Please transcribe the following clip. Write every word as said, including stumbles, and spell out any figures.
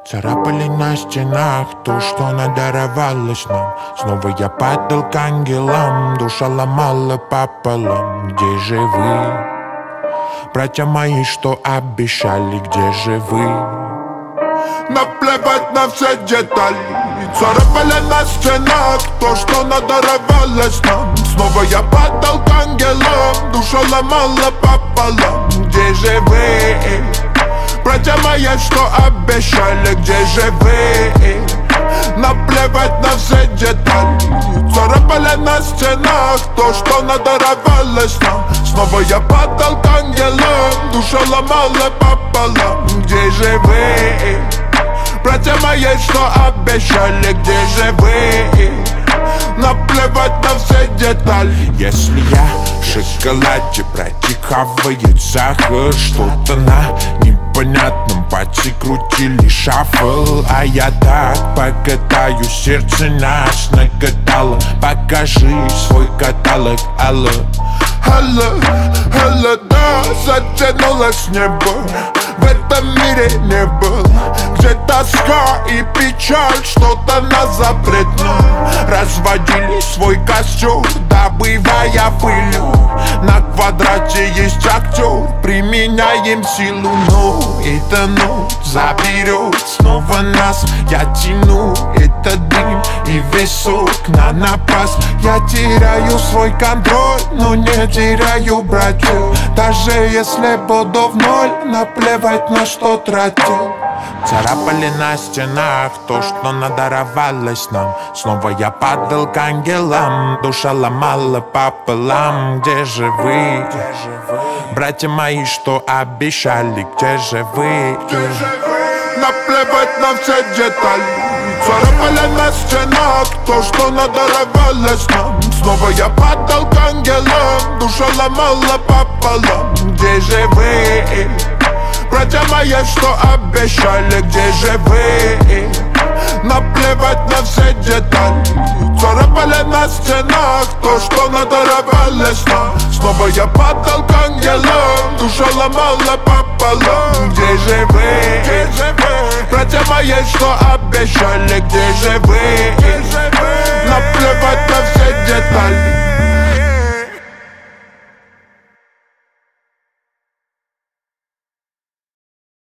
Царапали на стенах то, что надаровалось нам. Снова я падал к ангелам, душа ломала пополам. Где же вы, братья мои, что обещали, где же вы? Наплевать на все детали, царапали на стенах то, что надаровалось нам. Снова я падал к ангелам, душа ломала пополам. Где же вы, братья мои, что обещали, где же вы? Наплевать на все детали, царапали на стенах то, что надаровалось нам. Снова я падал к ангелам, душа ломала пополам. Где же вы, братья мои, что обещали, где же вы? Наплевать на все детали. Если я в шоколаде протекавает сахар, что-то на непонятном пальце крутили шафл. А я так покатаю, сердце нас нагадало. Покажи свой каталог, алло. Алло, алло, да, затянулось небо. В этом мире не был, где тоска и печаль, что-то на запретном. Разводили свой костер, добывая пылью. На квадрате есть актер, применяем силу. Но эта ночь заберет снова нас. Я тяну этот дым и висок на напас. Я теряю свой контроль, но не теряю братью. Даже если буду в ноль, наплевать на что тратил. Царапали на стенах то, что надаровалось нам. Снова я падал к ангелам, душа ломала пополам. Где же вы, братья мои, что обещали, где же вы? Наплевать на все детали, царапали на стенах то, что надаровалось нам. Снова я падал к ангелам, душа ломала пополам. Где же вы, братья мои, что обещали, где же вы? Наплевать на все детали, царапали на стенах то, что надаровалось нам. Снова я падал к ангелам, душа ломала пополам. Где же вы, братья мои, что обещали, где же вы? Наплевать на все детали.